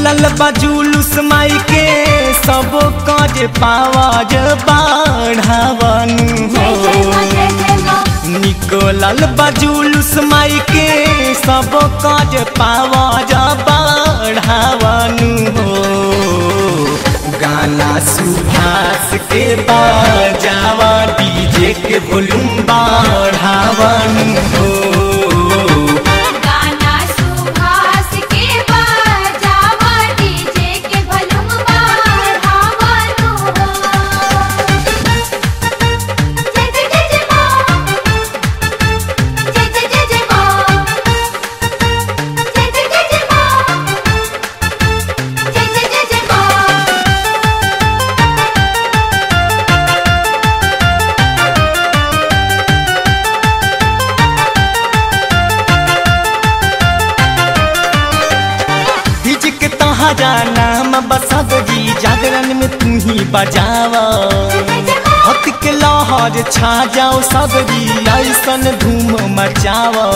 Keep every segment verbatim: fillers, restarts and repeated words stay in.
निकलल बा जुलूस माई के सब काज पावाज बढ़ावन हो। निकलल बा जुलूस माई के सब काज पावाज बढ़ावन हो। गाना सुभाष के बजावा डीजे के वॉल्यूम बढ़ावन हो। नाम बसदरी जागरण में तू ही बजावा। हक के लहर छा जाओ सबरी ऐसन धूम मचावा।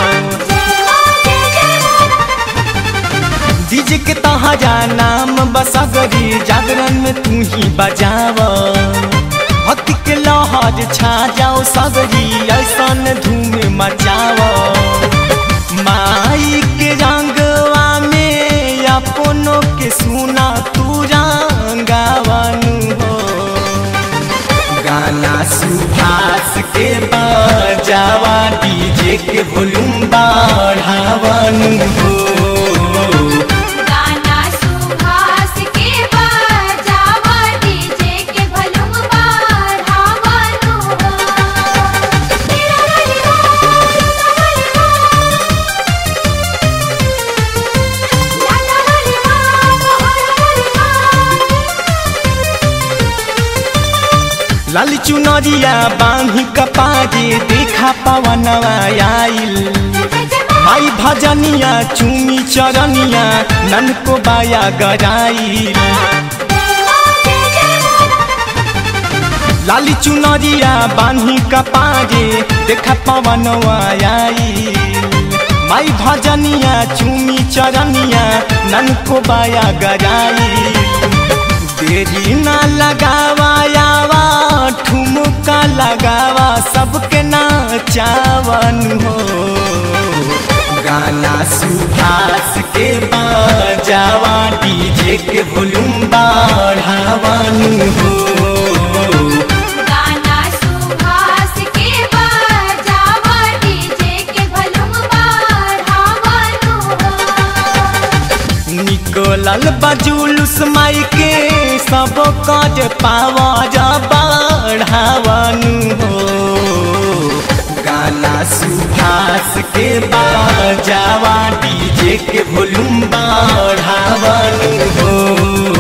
डीजे के तहरा नाम बसदरी जागरण में तू ही बजावा। हक के लहर छा जाओ सबरी ऐसन धूम मचावा। माई के रंगवा में अपनों के सुना तू रंगावन हो। गाना सुभाष के बजावा डीजे के वॉल्यूम बढ़ावन हो। लाली चुनरिया बांधी कपाजे देखा पवनवा आइल। माई भजनिया चूमी चरनिया नन को बाया गराइल। लाली चुनरिया बांधी कपाजे देखा पवनवा आइल। माई भजनिया चूमी चरनिया नन को बाया गराइल। देरी ना लगावा यावा ठुमका लगावा सबके नाचावन हो। गाना सुभाष के बजावा डीजे के वॉल्यूम बढ़ावन हो। निकलल बा जुलूस माई के सब काज पावाज बढ़ावन हो। गाना सुभाष के बजावा डीजे के वॉल्यूम बढ़ावन हो।